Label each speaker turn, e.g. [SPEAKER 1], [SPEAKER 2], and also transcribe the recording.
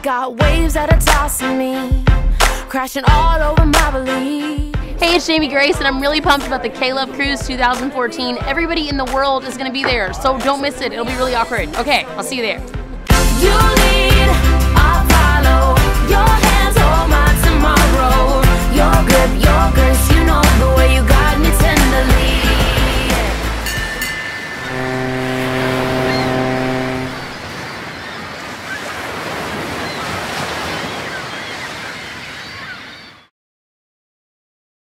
[SPEAKER 1] got waves that are tossing me, crashing all over my belief.
[SPEAKER 2] Hey, it's Jamie Grace, and I'm really pumped about the K-Love Cruise 2014. Everybody in the world is gonna be there, so don't miss it. It'll be really awkward. Okay, I'll see you there.
[SPEAKER 1] You need